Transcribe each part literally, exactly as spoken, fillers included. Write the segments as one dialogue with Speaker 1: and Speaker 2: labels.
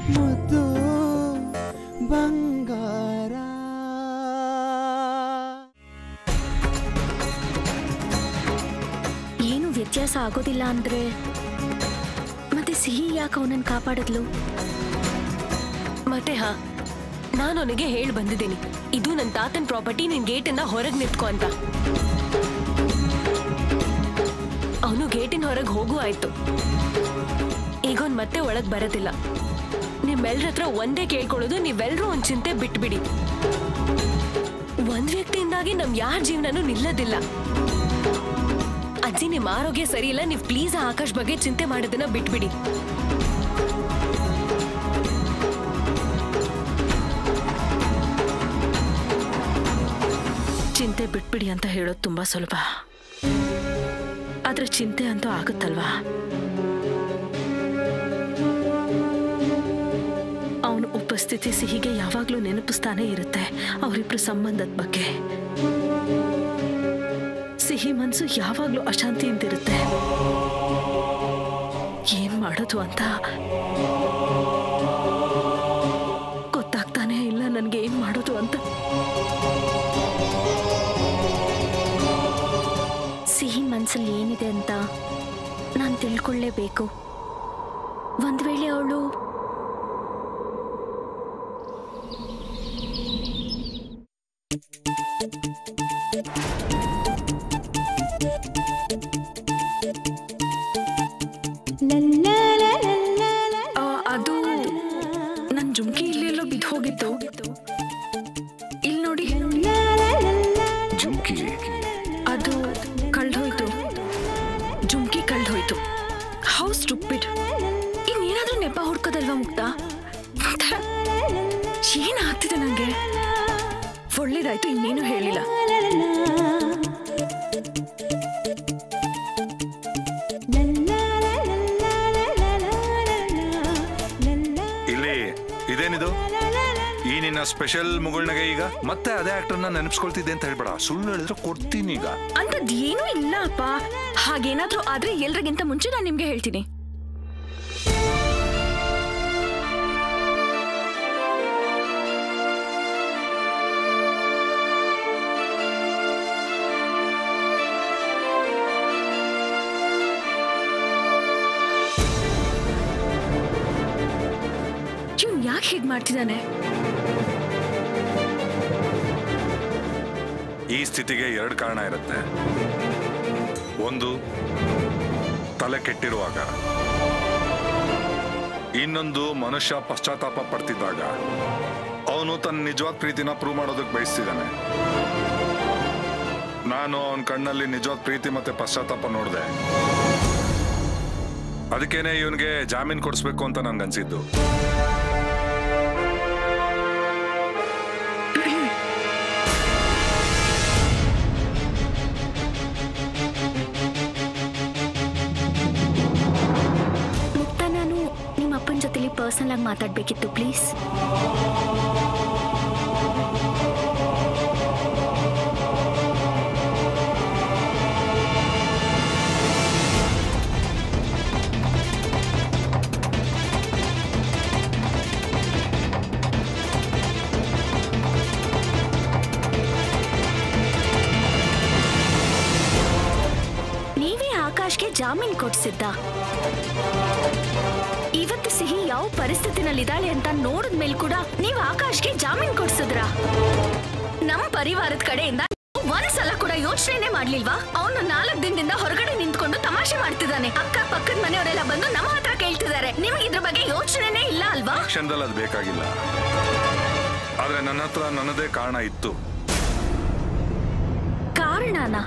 Speaker 1: ಮುದ್ದು ಬಂಗಾರ.
Speaker 2: ಏನು ವ್ಯತ್ಯಾಸ ಆಗೋದಿಲ್ಲ ಅಂದ್ರೆ ಮತ್ತೆ ಸಿಹಿ ಯಾಕೆ ಅವನನ್ನು ಕಾಪಾಡಿದ್ಲು?
Speaker 3: ಮತ್ತೆ ಹಾ, ನಾನು ಅವನಿಗೆ ಹೇಳಿ ಬಂದಿದ್ದೀನಿ, ಇದು ನನ್ನ ತಾತನ ಪ್ರಾಪರ್ಟಿ, ನಿನ್ ಗೇಟಿಂದ ಹೊರಗೆ ನಿಂತ್ಕೊ ಅಂತ. ಅವನು ಗೇಟಿನ ಹೊರಗೆ ಹೋಗು ಆಯ್ತು. ಈಗ ಅವ್ನು ಮತ್ತೆ ಒಳಗ್ ಬರೋದಿಲ್ಲ. ನಿಮ್ಮೆಲ್ರ ಹತ್ರ ಒಂದೇ ಕೇಳ್ಕೊಳ್ಳೋದು, ನೀವೆಲ್ರೂ ಒಂದ್ ಚಿಂತೆ ಬಿಟ್ಬಿಡಿ. ಒಂದ್ ವ್ಯಕ್ತಿಯಿಂದಾಗಿ ನಮ್ ಯಾರ ಜೀವನನೂ ನಿಲ್ಲೋದಿಲ್ಲ. ಅಜ್ಜಿ, ನಿಮ್ ಆರೋಗ್ಯ ಸರಿ ಇಲ್ಲ, ನೀವ್ ಪ್ಲೀಸ್ ಆಕಾಶ್ ಬಗ್ಗೆ ಚಿಂತೆ ಮಾಡೋದನ್ನ ಬಿಟ್ಬಿಡಿ.
Speaker 4: ಚಿಂತೆ ಬಿಟ್ಬಿಡಿ ಅಂತ ಹೇಳೋದು ತುಂಬಾ ಸುಲಭ, ಆದ್ರೆ ಚಿಂತೆ ಅಂತೂ ಆಗುತ್ತಲ್ವಾ? ಅವನ ಉಪಸ್ಥಿತಿ ಸಿಹಿಗೆ ಯಾವಾಗ್ಲೂ ನೆನಪಿಸ್ತಾನೆ ಇರುತ್ತೆ ಅವರಿಬ್ರು ಸಂಬಂಧದ ಬಗ್ಗೆ. ಸಿಹಿ ಮನ್ಸು ಯಾವಾಗ್ಲೂ ಅಶಾಂತಿಯಿಂದಿರುತ್ತೆ. ಏನ್ ಮಾಡೋದು ಅಂತ ಗೊತ್ತಾಗ್ತಾನೆ ಇಲ್ಲ ನನ್ಗೆ, ಏನ್ ಮಾಡೋದು ಅಂತ.
Speaker 2: ಸಿಹಿ ಮನ್ಸಲ್ಲಿ ಏನಿದೆ ಅಂತ ನಾನು ತಿಳ್ಕೊಳ್ಳೇಬೇಕು. ಒಂದ್ ವೇಳೆ ಅವಳು
Speaker 4: ಅದು ನನ್ ಜುಮ್ಕಿ ಇಲ್ಲೆಲ್ಲೋ ಬಿದ್ದು ಹೋಗಿತ್ತು. ಇಲ್ಲಿ ನೋಡಿ,
Speaker 5: ಜುಮ್ಕಿ
Speaker 4: ಅದು ಕಳ್ದೋಯ್ತು. ಜುಮ್ಕಿ ಕಳ್ದೋಯ್ತು. How stupid. ಇನ್ನೇನಾದ್ರೂ ನೆಪ ಹುಡ್ಕೋದಲ್ವಾ ಮುಕ್ತ? ಏನಾಗ್ತಿದೆ ನಂಗೆ? ಒಳ್ಳೇದಾಯ್ತು ಇನ್ನೇನು ಹೇಳಿಲ್ಲ.
Speaker 5: ಇಲ್ಲಿ ಇದೇನಿದು? ಈ ನಿನ್ನ ಸ್ಪೆಷಲ್ ಮುಗುಳ್ನಗೆ ಈಗ ಮತ್ತೆ ಅದೇ ಆಕ್ಟರ್ನ ನೆನಪಿಸ್ಕೊಳ್ತಿದ್ದೆ ಅಂತ ಹೇಳ್ಬೇಡ. ಸುಳ್ಳು ಹೇಳಿದ್ರೆ ಕೊಡ್ತೀನಿ ಈಗ.
Speaker 4: ಅಂತದ್ ಏನೂ ಇಲ್ಲ ಅಪ್ಪ. ಹಾಗೇನಾದ್ರೂ ಆದ್ರೆ ಎಲ್ರಿಗಿಂತ ಮುಂಚೆ ನಾನು ನಿಮ್ಗೆ ಹೇಳ್ತೀನಿ. ಇವ್ನು ಯಾಕೆ ಹೀಗ್ ಮಾಡ್ತಿದ್ದಾನೆ?
Speaker 5: ಈ ಸ್ಥಿತಿಗೆ ಎರಡು ಕಾರಣ ಇರುತ್ತೆ. ಒಂದು, ತಲೆ ಕೆಟ್ಟಿರುವಾಗ. ಇನ್ನೊಂದು, ಮನುಷ್ಯ ಪಶ್ಚಾತ್ತಾಪ ಪಡ್ತಿದ್ದಾಗ. ಅವನು ತನ್ನ ನಿಜವಾದ ಪ್ರೀತಿನ ಪ್ರೂವ್ ಮಾಡೋದಕ್ಕೆ ಬಯಸ್ತಿದ್ದಾನೆ. ನಾನು ಅವನ ಕಣ್ಣಲ್ಲಿ ನಿಜವಾದ ಪ್ರೀತಿ ಮತ್ತೆ ಪಶ್ಚಾತ್ತಾಪ ನೋಡಿದೆ. ಅದಕ್ಕೇನೆ ಇವನಿಗೆ ಜಾಮೀನು ಕೊಡಿಸ್ಬೇಕು ಅಂತ ನನ್ಗನ್ಸಿದ್ದು.
Speaker 2: ಅಪ್ಪನ ಜೊತೆಲಿ ಪರ್ಸನಲ್ ಆಗಿ ಮಾತಾಡ್ಬೇಕಿತ್ತು, ಪ್ಲೀಸ್. ನೀವೇ ಆಕಾಶ್ಗೆ ಜಾಮೀನ್ ಕೊಡ್ಸಿದ್ದ? ಇವತ್ತು ಸಿಹಿ ಯಾವ ಪರಿಸ್ಥಿತಿನಲ್ಲಿದ್ದಾಳೆ ಅಂತ ನೋಡಿದ್ಮೇಲೆ ಕೂಡ ನೀವು ಆಕಾಶ್ಗೆ ಜಾಮೀನ್ ಕೊಡ್ಸಿದ್ರ? ನಮ್ ಪರಿವಾರದ ಕಡೆಯಿಂದ ಒಂದ್ಸಲ ಕೂಡ ಯೋಚನೆ ಮಾಡ್ಲಿಲ್ವಾ? ಅವನು ನಾಲ್ಕು ದಿನದಿಂದ ಹೊರಗಡೆ ನಿಂತ್ಕೊಂಡು ತಮಾಷೆ ಮಾಡ್ತಿದ್ದಾನೆ. ಅಕ್ಕ ಪಕ್ಕದ ಮನೆಯವರೆಲ್ಲ ಬಂದು ನಮ್ಮ ಹತ್ರ ಕೇಳ್ತಿದ್ದಾರೆ. ನಿಮ್ಗೆ ಇದ್ರ ಬಗ್ಗೆ ಯೋಚನೆನೇ ಇಲ್ಲ ಅಲ್ವಾ?
Speaker 5: ಕ್ಷಣದಲ್ಲಿ ಅದು ಬೇಕಾಗಿಲ್ಲ, ಆದ್ರೆ ನನ್ನ ಹತ್ರ ನನ್ನದೇ ಕಾರಣ ಇತ್ತು.
Speaker 2: ಕಾರಣನಾ?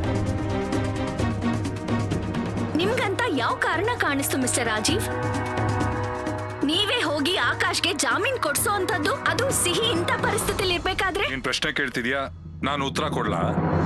Speaker 2: ನಿಮ್ಗಂತ ಯಾವ ಕಾರಣ ಕಾಣಿಸ್ತು ಮಿಸ್ಟರ್ ರಾಜೀವ್? ನೀವೇ ಹೋಗಿ ಆಕಾಶ್ಗೆ ಜಾಮೀನ್ ಕೊಡ್ಸೋ ಅಂತದ್ದು, ಅದು ಸಿಹಿ ಇಂಥ ಪರಿಸ್ಥಿತಿಲಿ ಇರ್ಬೇಕಾದ್ರೆ?
Speaker 5: ನೀನ್ ಪ್ರಶ್ನೆ ಕೇಳ್ತಿದ್ಯಾ, ನಾನು ಉತ್ತರ ಕೊಡ್ಲಾ?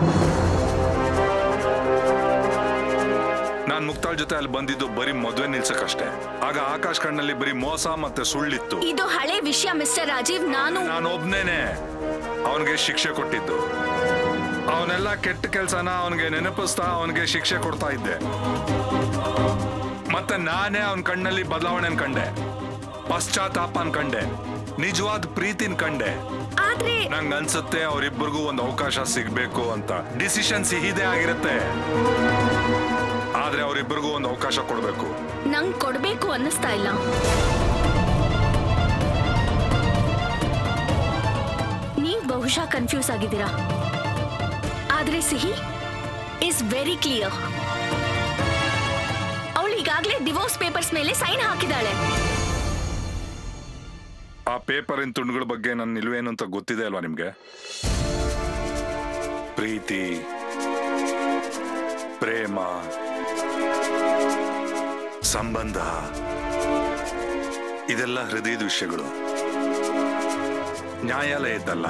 Speaker 5: ನಾನ್ ಮುಕ್ತಾಳ್ ಜೊತೆ ಅಲ್ಲಿ ಬಂದಿದ್ದು ಬರೀ ಮದುವೆ ನಿಲ್ಸಕ್ಕಷ್ಟೇ. ಆಗ ಆಕಾಶ್ ಕಣ್ಣಲ್ಲಿ ಬರೀ ಮೋಸ ಮತ್ತೆ ಸುಳ್ಳಿತ್ತು.
Speaker 2: ಇದು ಹಳೆ ವಿಷಯ ಮಿಸ್ಟರ್ ರಾಜೀವ್. ನಾನು
Speaker 5: ನಾನು ಒಬ್ನೇನೆ ಅವನಿಗೆ ಶಿಕ್ಷೆ ಕೊಟ್ಟಿದ್ದು. ಅವನೆಲ್ಲ ಕೆಟ್ಟ ಕೆಲ್ಸನ ಅವನಿಗೆ ನೆನಪಿಸ್ತಾ ಅವನಿಗೆ ಶಿಕ್ಷೆ ಕೊಡ್ತಾ ಇದ್ದೆ. ಮತ್ತೆ ನಾನೇ ಅವನ ಕಣ್ಣಲ್ಲಿ ಬದಲಾವಣೆ ಕಂಡೆ. ಪಶ್ಚಾತ್ತಾಪನ್ ಕಂಡೆ, ನಿಜವಾದ ಪ್ರೀತಿನ್ ಕಂಡೆ.
Speaker 2: ಆದ್ರೆ
Speaker 5: ನಂಗ್ ಅನ್ಸುತ್ತೆ ಅವರಿಬ್ಬರಿಗೂ ಒಂದು ಅವಕಾಶ ಸಿಗ್ಬೇಕು ಅಂತ. ಡಿಸಿಷನ್ ಸಿಹಿದೇ ಆಗಿರುತ್ತೆ, ಆದ್ರೆ ಅವರಿಬ್ಬರಿಗೂ ಒಂದು ಅವಕಾಶ ಕೊಡ್ಬೇಕು.
Speaker 2: ನಂಗ್ ಕೊಡ್ಬೇಕು ಅನ್ನಿಸ್ತಾ ಇಲ್ಲ. ನೀವ್ ಬಹುಶಃ ಕನ್ಫ್ಯೂಸ್ ಆಗಿದ್ದೀರಾ, ಆದ್ರೆ ಸಿಹಿ ಇಸ್ ವೆರಿ ಕ್ಲಿಯರ್. ಅವಳು ಈಗಾಗಲೇ ಡಿವೋರ್ಸ್ ಪೇಪರ್ಸ್ ಮೇಲೆ ಸೈನ್ ಹಾಕಿದಾಳೆ.
Speaker 5: ಆ ಪೇಪರಿನ ತುಂಡುಗಳ ಬಗ್ಗೆ ನನ್ನ ನಿಲುವೇನು ಅಂತ ಗೊತ್ತಿದೆ ಅಲ್ವಾ ನಿಮ್ಗೆ? ಪ್ರೀತಿ, ಪ್ರೇಮ, ಸಂಬಂಧ ಇದೆಲ್ಲ ಹೃದಯದ ವಿಷಯಗಳು, ನ್ಯಾಯಾಲಯದ್ದಲ್ಲ.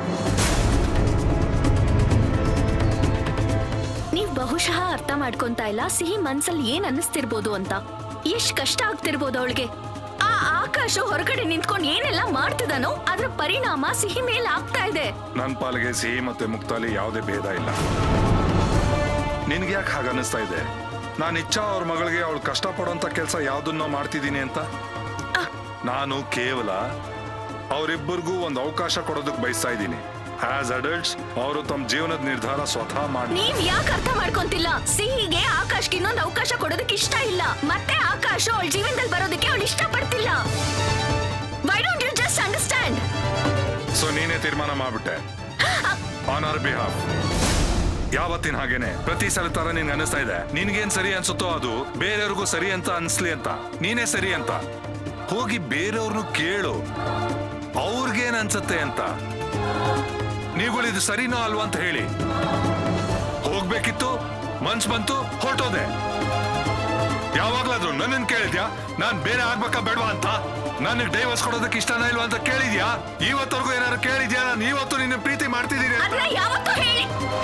Speaker 2: ನೀವ್ ಬಹುಶಃ ಅರ್ಥ ಮಾಡ್ಕೊಂತ ಇಲ್ಲ ಸಿಹಿ ಮನ್ಸಲ್ಲಿ ಏನ್ ಅನ್ನಿಸ್ತಿರ್ಬೋದು ಅಂತ. ಎಷ್ಟ್ ಕಷ್ಟ ಆಗ್ತಿರ್ಬೋದು ಅವಳಿಗೆ. ಆ ಆಕಾಶ ಹೊರಗಡೆ ನಿಂತ್ಕೊಂಡು ಏನೆಲ್ಲ ಮಾಡ್ತಿದಾನೋ ಅದ್ರ ಪರಿಣಾಮ ಸಿಹಿ ಮೇಲೆ ಆಗ್ತಾ ಇದೆ.
Speaker 5: ನನ್ ಪಾಲಿಗೆ ಸಿಹಿ ಮತ್ತೆ ಮುಕ್ತಾಲಿ ಯಾವುದೇ ಭೇದ ಇಲ್ಲ. ನಿನ್ಗೆ ಯಾಕೆ ಹಾಗ ಅನ್ನಿಸ್ತಾ ಇದೆ? ನಾನು ಇಚ್ಛಾ ಅವ್ರ ಮಗಳಿಗೆ ಅವಳು ಕಷ್ಟ ಪಡೋಂತ ಕೆಲಸ ಯಾವ್ದನ್ನೋ ಮಾಡ್ತಿದ್ದೀನಿ ಅಂತ? ನಾನು ಕೇವಲ ಅವರಿಬ್ಬರಿಗೂ ಒಂದು ಅವಕಾಶ ಕೊಡೋದಕ್ಕೆ ಬಯಸ್ತಾ ಇದ್ದೀನಿ. ಆಸ್ ಅಡಲ್ಟ್ಸ್ ಅವರು ತಮ್ಮ ಜೀವನದ ನಿರ್ಧಾರ ಸ್ವತಃ ಮಾಡಿ.
Speaker 2: ನೀವ್ ಯಾಕೆ ಅರ್ಥ ಮಾಡ್ಕೊಂತಿಲ್ಲ? ಸಿಹಿಗೆ ಆಕಾಶ್ಗೆ ಇನ್ನೊಂದು ಅವಕಾಶ ಕೊಡೋದಕ್ಕೆ ಇಷ್ಟ ಇಲ್ಲ, ಮತ್ತೆ ಆಕಾಶ ಅವಳ ಜೀವನದಲ್ಲಿ ಬರೋದಕ್ಕೆ ಅವಳು ಇಷ್ಟ ಪಡ್ತಿಲ್ಲ. Why don't you just understand?
Speaker 5: So ನೀನೇ ತೀರ್ಮಾನ ಮಾಡ್ಬಿಟ್ಟೆ ಆನ್ ಅವರ್ ಬಿಹಾಫ್. ಯಾವತ್ತಿನ ಹಾಗೇನೆ ಪ್ರತಿ ಸಲ ತರ ನಿನ್ಗೆ ಅನಿಸ್ತಾ ಇದೆ ನಿನ್ಗೇನ್ ಸರಿ ಅನ್ಸುತ್ತೋ ಅದು ಬೇರೆಯವ್ರಿಗೂ ಸರಿ ಅಂತ ಅನ್ಸ್ಲಿ ಅಂತ. ನೀನೇ ಸರಿ ಅಂತ ಹೋಗಿ ಬೇರೆಯವ್ರನ್ನು ಕೇಳು, ಅವ್ರಿಗೇನ್ ಅನ್ಸುತ್ತೆ ಅಂತ. ನೀವುಗಳಿದು ಸರಿನೋ ಅಲ್ವಾ ಅಂತ ಹೇಳಿ. ಹೋಗ್ಬೇಕಿತ್ತು, ಮನ್ಸ್ ಬಂತು, ಹೊರಟೋದೆ. ಯಾವಾಗ್ಲಾದ್ರು ನನ್ನನ್ನು ಕೇಳಿದ್ಯಾ ನಾನ್ ಬೇರೆ ಆಗ್ಬೇಕಾ ಬೇಡವಾ ಅಂತ? ನನಗೆ ಡೈವರ್ಸ್ ಕೊಡೋದಕ್ಕೆ ಇಷ್ಟನಾ ಇಲ್ವಾ ಅಂತ ಕೇಳಿದ್ಯಾ? ಇವತ್ತವರೆಗೂ ಏನಾದ್ರು ಕೇಳಿದ್ಯಾ ನಾನು ಇವತ್ತು ನಿನ್ನ ಪ್ರೀತಿ ಮಾಡ್ತಿದ್ದೀನಿ ಅಂತ?
Speaker 2: ಯಾವತ್ತೂ ಹೇಳಿ.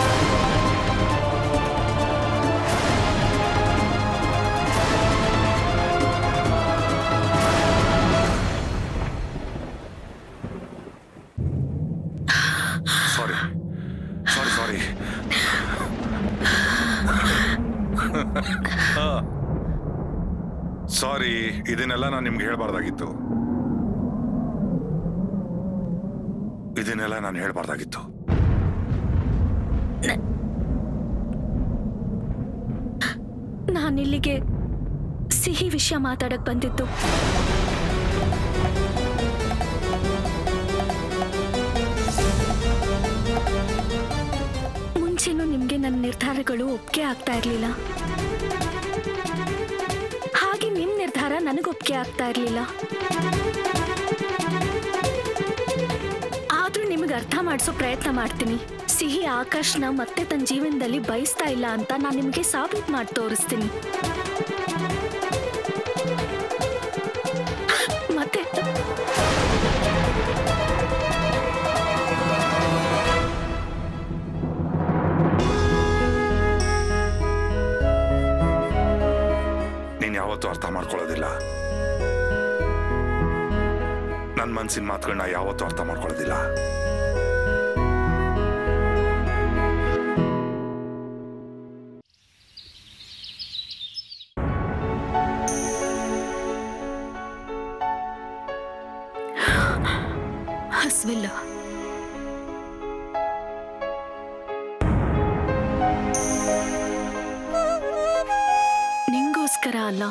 Speaker 5: ಸಾರಿ ಸಾರಿ ಸಾರಿ ಸಾರಿ ಇದನ್ನೆಲ್ಲ ನಾನು ನಿಮ್ಗೆ ಹೇಳ್ಬಾರ್ದಾಗಿತ್ತು. ಇದನ್ನೆಲ್ಲ ನಾನು ಹೇಳ್ಬಾರ್ದಾಗಿತ್ತು.
Speaker 2: ನಾನಿಲ್ಲಿಗೆ ಸಿಹಿ ವಿಷಯ ಮಾತಾಡಕ್ ಬಂದಿತ್ತು. ಮುಂಚೆನೂ ನಿಮ್ಗೆ ನನ್ನ ನಿರ್ಧಾರಗಳು ಒಪ್ಪಿಗೆ ಆಗ್ತಾ ಇರ್ಲಿಲ್ಲ, ಹಾಗೆ ನಿಮ್ ನಿರ್ಧಾರ ನನಗೊಪ್ಪಿಗೆ ಆಗ್ತಾ ಇರ್ಲಿಲ್ಲ. ಆದ್ರೂ ನಿಮಗೆ ಅರ್ಥ ಮಾಡಿಸೋ ಪ್ರಯತ್ನ ಮಾಡ್ತೀನಿ. ಸಿಹಿ ಆಕಾಶ್ನ ಮತ್ತೆ ತನ್ನ ಜೀವನದಲ್ಲಿ ಬಯಸ್ತಾ ಇಲ್ಲ ಅಂತ ನಾನು ನಿಮಗೆ ಸಾಬೀತು ಮಾಡಿ ತೋರಿಸ್ತೀನಿ. ಮತ್ತೆ
Speaker 5: ನೀನ್ ಯಾವತ್ತೂ ಅರ್ಥ ಮಾಡ್ಕೊಳ್ಳೋದಿಲ್ಲ. ನನ್ನ ಮನಸ್ಸಿನ ಮಾತುಗಳನ್ನ ಯಾವತ್ತೂ ಅರ್ಥ ಮಾಡ್ಕೊಳ್ಳೋದಿಲ್ಲ.
Speaker 4: ಹಸ್ವಿಲ್ಲ. ನಿಂಗೋಸ್ಕರ ಅಲ್ಲ,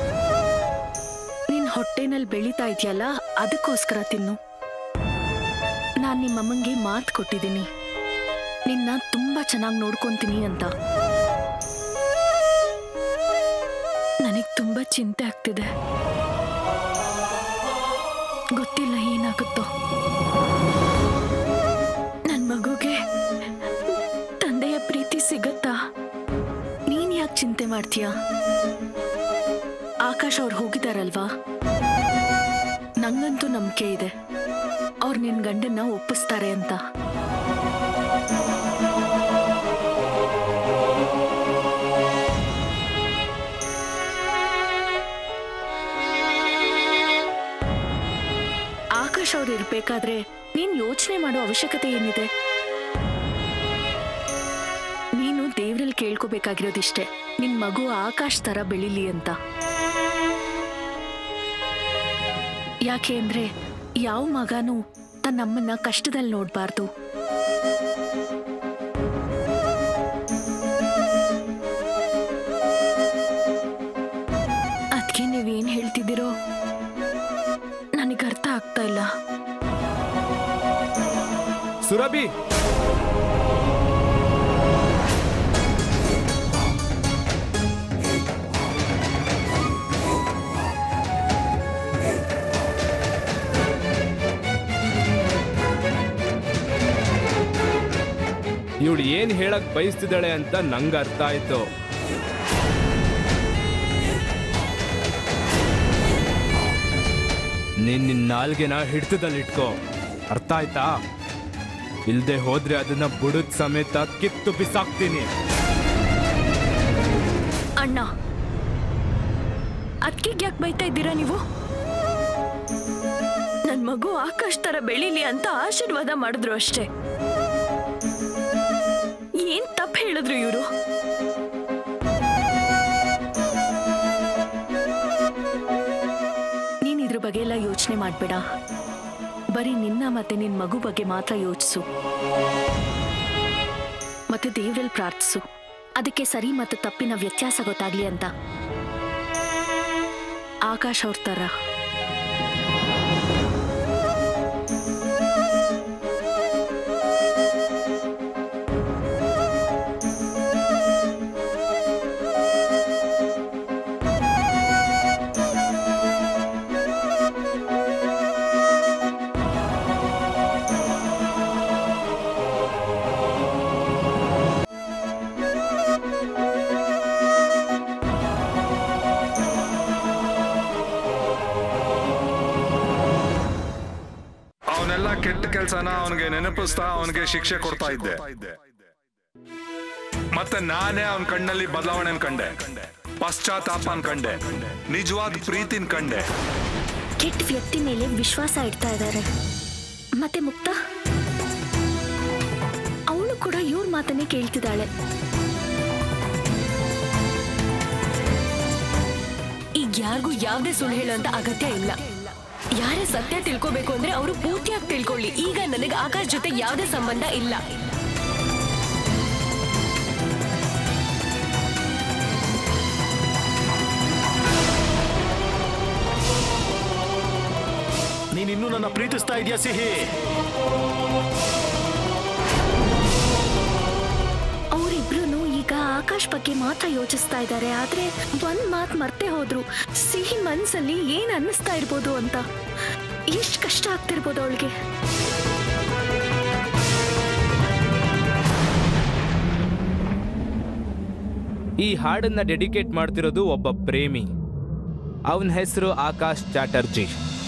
Speaker 4: ನಿನ್ ಹೊಟ್ಟೆನಲ್ಲಿ ಬೆಳೀತಾ ಇದೆಯಲ್ಲ ಅದಕ್ಕೋಸ್ಕರ ತಿನ್ನು. ನಾನ್ ನಿಮ್ಮಮ್ಮಂಗೆ ಮಾತು ಕೊಟ್ಟಿದ್ದೀನಿ, ನಿನ್ನ ತುಂಬಾ ಚೆನ್ನಾಗಿ ನೋಡ್ಕೊಂತೀನಿ ಅಂತ. ನನಗ್ ತುಂಬಾ ಚಿಂತೆ ಆಗ್ತಿದೆ, ಗೊತ್ತಿಲ್ಲ ಏನಾಗುತ್ತೋ. ನನ್ ಮಗುಗೆ ತಂದೆಯ ಪ್ರೀತಿ ಸಿಗತ್ತಾ? ನೀನ್ ಯಾಕೆ ಚಿಂತೆ ಮಾಡ್ತೀಯ? ಆಕಾಶ್ ಅವ್ರು ಹೋಗಿದಾರಲ್ವಾ, ನಂಗಂತೂ ನಂಬಿಕೆ ಇದೆ ಅವ್ರು ನಿನ್ ಗಂಡನ್ನ ಒಪ್ಪಿಸ್ತಾರೆ ಅಂತ. ಆಕಾಶ್ ಅವ್ರು ಇರ್ಬೇಕಾದ್ರೆ ನೀನ್ ಯೋಚನೆ ಮಾಡೋ ಅವಶ್ಯಕತೆ ಏನಿದೆ? ನೀನು ದೇವ್ರಲ್ಲಿ ಕೇಳ್ಕೋಬೇಕಾಗಿರೋದಿಷ್ಟೇ, ನಿನ್ ಮಗು ಆಕಾಶ್ ತರ ಬೆಳಿಲಿ ಅಂತ. ಯಾಕೆ ಅಂದ್ರೆ ಯಾವ ಮಗನೂ ತನ್ನಮ್ಮನ್ನ ಕಷ್ಟದಲ್ಲಿ ನೋಡ್ಬಾರ್ದು. ಅದಕ್ಕೆ ನೀವೇನ್ ಹೇಳ್ತಿದ್ದೀರೋ ನನಗೆ ಅರ್ಥ ಆಗ್ತಾ ಇಲ್ಲ.
Speaker 1: ಸುರಭಿ, ಇವಳು ಏನ್ ಹೇಳಕ್ ಬಯಸ್ತಿದ್ದಾಳೆ ಅಂತ ನಂಗೆ ಅರ್ಥ ಆಯ್ತು. ನೀನ್ ನಿನ್ನ ನಾಲ್ಗೆನ ಹಿಡ್ತದಲ್ಲಿಟ್ಕೋ, ಅರ್ಥ ಆಯ್ತಾ? ಇಲ್ದೆ ಹೋದ್ರೆ ಅದನ್ನ ಬುಡದ್ ಸಮೇತ ಕಿತ್ತು ಬಿಸಾಕ್ತೀನಿ.
Speaker 4: ಅಣ್ಣ, ಅದಕ್ಕೆ ಯಾಕೆ ಬೈತಾ ಇದ್ದೀರಾ ನೀವು? ನನ್ ಮಗು ಆಕಾಶ್ ತರ ಬೆಳೀಲಿ ಅಂತ ಆಶೀರ್ವಾದ ಮಾಡಿದ್ರು ಅಷ್ಟೇ. ಏನ್ ತಪ್ಪು ಹೇಳಿದ್ರು ಇವರು? ನೀನ್ ಇದ್ರ ಬಗ್ಗೆ ಎಲ್ಲ ಯೋಚನೆ ಮಾಡ್ಬೇಡ. ಬರೀ ನಿನ್ನ ಮತ್ತೆ ನಿನ್ ಮಗು ಬಗ್ಗೆ ಮಾತ್ರ ಯೋಚಿಸು. ಮತ್ತೆ ದೇವ್ರಲ್ಲಿ ಪ್ರಾರ್ಥಿಸು, ಅದಕ್ಕೆ ಸರಿ ಮತ್ತು ತಪ್ಪಿನ ವ್ಯತ್ಯಾಸ ಗೊತ್ತಾಗ್ಲಿ ಅಂತ. ಆಕಾಶ್ ಅವ್ರ ತರ.
Speaker 5: ಕೆಟ್ಟ ಕೆಲಸನ ಅವನಿಗೆ ನೆನಪಿಸ್ತಾ ಅವನಿಗೆ ಶಿಕ್ಷೆ ಕೊಡ್ತಾ ಇದ್ದೆ. ಮತ್ತೆ ನಾನೇ ಅವನ ಕಣ್ಣಲ್ಲಿ ಬದಲಾವಣೆ ಕಂಡೆ, ಪಶ್ಚಾತ್ತಾಪ ಕಂಡೆ, ನಿಜವಾದ ಪ್ರೀತಿನ ಕಂಡೆ.
Speaker 2: ಕೆಟ್ಟ ವ್ಯಕ್ತಿ ಮೇಲೆ ವಿಶ್ವಾಸ ಇಡ್ತಾ ಇದ್ದಾರೆ. ಮತ್ತೆ ಮುಕ್ತ, ಅವಳು ಕೂಡ ಇವ್ರ ಮಾತನ್ನೇ ಕೇಳ್ತಿದ್ದಾಳೆ.
Speaker 3: ಈಗ ಯಾರಿಗೂ ಯಾವ್ದೇ ಸುಳ್ಳು ಹೇಳುವಂತ ಅಗತ್ಯ ಇಲ್ಲ. ಯಾರೇ ಸತ್ಯ ತಿಳ್ಕೋಬೇಕು ಅಂದ್ರೆ ಅವರು ಪೂರ್ತಿಯಾಗಿ ತಿಳ್ಕೊಳ್ಳಿ. ಈಗ ನನಗೆ ಆಕಾಶ್ ಜೊತೆ ಯಾವುದೇ ಸಂಬಂಧ ಇಲ್ಲ.
Speaker 6: ನೀನಿನ್ನೂ ನನ್ನ ಪ್ರೀತಿಸ್ತಾ ಇದೆಯಾ ಸಿಹಿ?
Speaker 2: ಅವರಿಬ್ರು ಈಗ ಆಕಾಶ್ ಬಗ್ಗೆ ಮಾತ್ರ ಯೋಚಿಸ್ತಾ ಇದ್ದಾರೆ. ಆದ್ರೆ ಒಂದ್ ಮಾತ್ ಮರ್ತೆ ಹೋದ್ರು. ಸಿಹಿ ಮನ್ಸಲ್ಲಿ ಏನ್ ಅನ್ನಿಸ್ತಾ ಇರ್ಬೋದು ಅಂತ. ಎಷ್ಟ್ ಕಷ್ಟ ಆಗ್ತಿರ್ಬೋದು ಅವಳಿಗೆ.
Speaker 1: ಈ ಹಾಡನ್ನ ಡೆಡಿಕೇಟ್ ಮಾಡ್ತಿರೋದು ಒಬ್ಬ ಪ್ರೇಮಿ. ಅವನ ಹೆಸರು ಆಕಾಶ್ ಚಾಟರ್ಜಿ.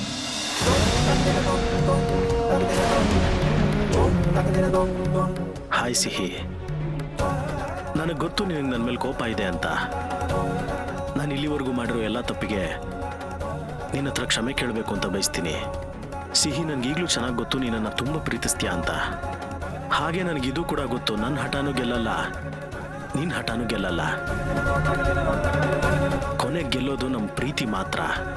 Speaker 6: ಹಾಯ್ ಸಿಹಿ, ನನಗೆ ಗೊತ್ತು ನಿನಗೆ ನನ್ನ ಮೇಲೆ ಕೋಪ ಇದೆ ಅಂತ. ನಾನು ಇಲ್ಲಿವರೆಗೂ ಮಾಡಿರೋ ಎಲ್ಲ ತಪ್ಪಿಗೆ ನಿನ್ನ ಹತ್ರ ಕ್ಷಮೆ ಕೇಳಬೇಕು ಅಂತ ಬಯಸ್ತೀನಿ. ಸಿಹಿ, ನನಗೀಗಲೂ ಚೆನ್ನಾಗಿ ಗೊತ್ತು ನೀನನ್ನು ತುಂಬ ಪ್ರೀತಿಸ್ತೀಯ ಅಂತ. ಹಾಗೆ ನನಗಿದು ಕೂಡ ಗೊತ್ತು, ನನ್ನ ಹಠನೂ ಗೆಲ್ಲಲ್ಲ, ನಿನ್ನ ಹಠನೂ ಗೆಲ್ಲಲ್ಲ. ಕೊನೆಗೆ ಗೆಲ್ಲೋದು ನಮ್ಮ ಪ್ರೀತಿ ಮಾತ್ರ.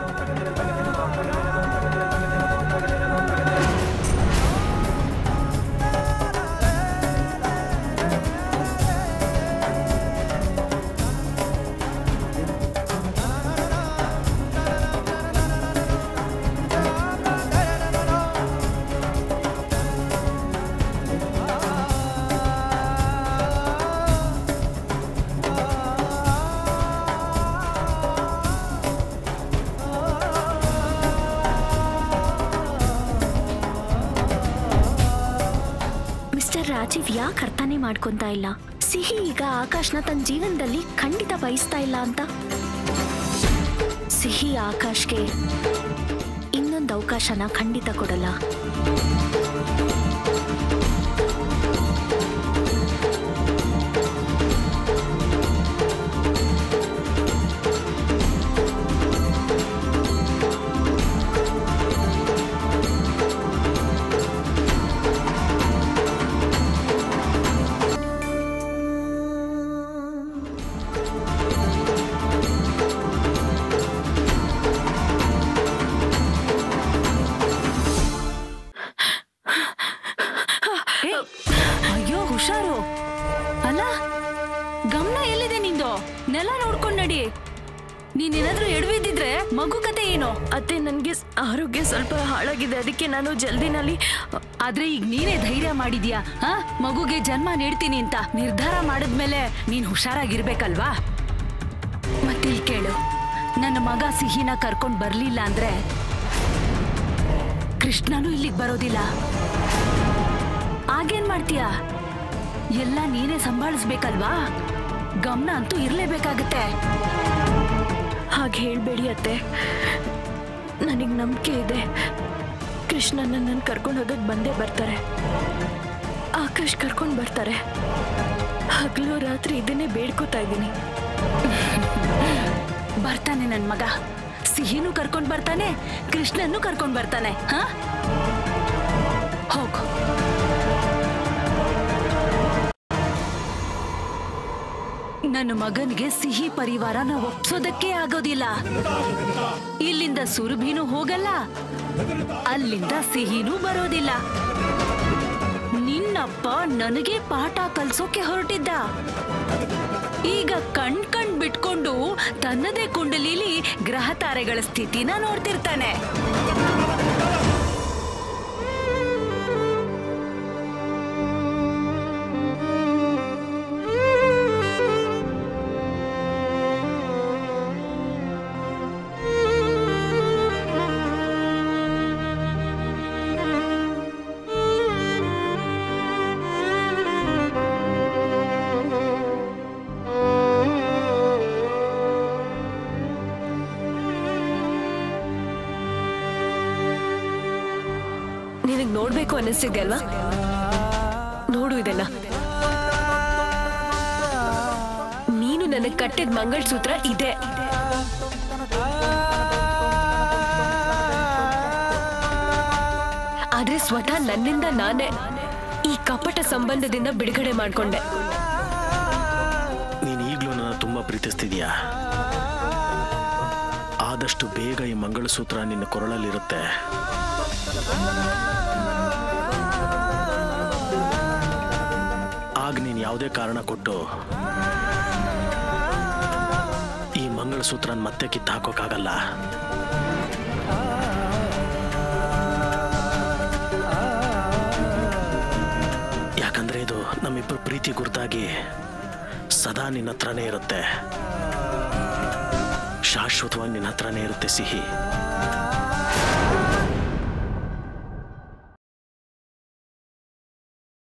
Speaker 2: ರಾಜೀವ್ ಯಾಕೆ ಅರ್ಥನೇ ಮಾಡ್ಕೊಂತಾ ಇಲ್ಲ? ಸಿಹಿ ಈಗ ಆಕಾಶ್ನ ತನ್ನ ಜೀವನದಲ್ಲಿ ಖಂಡಿತ ಬಯಸ್ತಾ ಇಲ್ಲ ಅಂತ. ಸಿಹಿ ಆಕಾಶ್ಗೆ ಇನ್ನೊಂದು ಅವಕಾಶನ ಖಂಡಿತ ಕೊಡಲ್ಲ.
Speaker 4: ನೀನೇನಾದ್ರೂ ಎಡವಿದ್ದಿದ್ರೆ ಮಗು ಕತೆ ಏನೋ.
Speaker 3: ಅತ್ತೆ ನನ್ಗೆ ಆರೋಗ್ಯ ಸ್ವಲ್ಪ ಹಾಳಾಗಿದೆ, ಅದಕ್ಕೆ ನಾನು ಜಲ್ದಿನಲ್ಲಿ.
Speaker 4: ಆದ್ರೆ ಈಗ ನೀನೇ ಧೈರ್ಯ ಮಾಡಿದ್ಯಾ ಹಾ ಮಗುಗೆ ಜನ್ಮ ನೀಡ್ತೀನಿ ಅಂತ ನಿರ್ಧಾರ ಮಾಡಿದ್ಮೇಲೆ ನೀನ್ ಹುಷಾರಾಗಿರ್ಬೇಕಲ್ವಾ. ಮತ್ತಿಲ್ ಕೇಳು, ನನ್ನ ಮಗ ಸಿಹಿನ ಕರ್ಕೊಂಡ್ ಬರ್ಲಿಲ್ಲ ಅಂದ್ರೆ ಕೃಷ್ಣನೂ ಇಲ್ಲಿಗೆ ಬರೋದಿಲ್ಲ. ಆಗೇನ್ ಮಾಡ್ತೀಯಾ? ಎಲ್ಲ ನೀನೇ ಸಂಭಾಳಿಸ್ಬೇಕಲ್ವಾ. ಗಮನ ಅಂತೂ ಇರ್ಲೇಬೇಕಾಗತ್ತೆ.
Speaker 3: ಹಾಗೆ ಹೇಳ್ಬೇಡಿ ಅತ್ತೆ, ನನಗ್ ನಂಬಿಕೆ ಇದೆ. ಕೃಷ್ಣನ ನನ್ನ ಕರ್ಕೊಂಡು ಹೋಗಕ್ ಬಂದೇ ಬರ್ತಾರೆ. ಆಕಾಶ್ ಕರ್ಕೊಂಡು ಬರ್ತಾರೆ. ಹಗಲು ರಾತ್ರಿ ಇದನ್ನೇ ಬೇಡ್ಕೋತಾ ಇದ್ದೀನಿ.
Speaker 4: ಬರ್ತಾನೆ ನನ್ ಮಗ. ಸಿಹಿನೂ ಕರ್ಕೊಂಡ್ ಬರ್ತಾನೆ, ಕೃಷ್ಣನ್ನು ಕರ್ಕೊಂಡ್ ಬರ್ತಾನೆ. ಹಾ ಹೋಗು. ನನ್ನ ಮಗನಿಗೆ ಸಿಹಿ ಪರಿವಾರನ ಒಪ್ಸೋದಕ್ಕೆ ಆಗೋದಿಲ್ಲ. ಇಲ್ಲಿಂದ ಸುರಭಿನೂ ಹೋಗಲ್ಲ, ಅಲ್ಲಿಂದ ಸಿಹಿನೂ ಬರೋದಿಲ್ಲ. ನಿನ್ನಪ್ಪ ನನಗೆ ಪಾಠ ಕಲ್ಸೋಕೆ ಹೊರಟಿದ್ದ. ಈಗ ಕಣ್ ಕಣ್ ಬಿಟ್ಕೊಂಡು ತನ್ನದೇ ಕುಂಡಲಿಲಿ ಗ್ರಹ ತಾರೆಗಳ ಸ್ಥಿತಿನ ನೋಡ್ತಿರ್ತಾನೆ.
Speaker 3: ನಿನಗ್ ನೋಡ್ಬೇಕು ಅನ್ನಿಸ್ತಿದೆ ಅಲ್ವಾ? ನೋಡು ಇದೆಲ್ಲ. ನೀನು ನನಗ್ ಕಟ್ಟಿದ ಮಂಗಳಸೂತ್ರ ಇದೆ. ಆದ್ರೆ ಸ್ವತಃ ನನ್ನಿಂದ ನಾನೇ ಈ ಕಪಟ ಸಂಬಂಧದಿಂದ ಬಿಡುಗಡೆ ಮಾಡ್ಕೊಂಡೆ.
Speaker 6: ನೀನ್ ಈಗ್ಲೂ ನನ್ನ ತುಂಬಾ ಪ್ರೀತಿಸ್ತಿದ್ಯಾ? ಆದಷ್ಟು ಬೇಗ ಈ ಮಂಗಳಸೂತ್ರ ನಿನ್ನ ಕೊರಳಲ್ಲಿರುತ್ತೆ. ಆಗ ನೀನ್ ಯಾವುದೇ ಕಾರಣ ಕೊಟ್ಟು ಈ ಮಂಗಳಸೂತ್ರನ ಮತ್ತೆ ಕಿತ್ತು ಹಾಕೋಕ್ಕಾಗಲ್ಲ. ಯಾಕಂದ್ರೆ ಇದು ನಮ್ಮಿಬ್ಬರು ಪ್ರೀತಿ ಗುರುತಾಗಿ ಸದಾ ನಿನ್ನ ಹತ್ರನೇ ಇರುತ್ತೆ, ಶಾಶ್ವತವಾಗಿ ನಿನ್ನ ಹತ್ರನೇ ಇರುತ್ತೆ ಸಿಹಿ.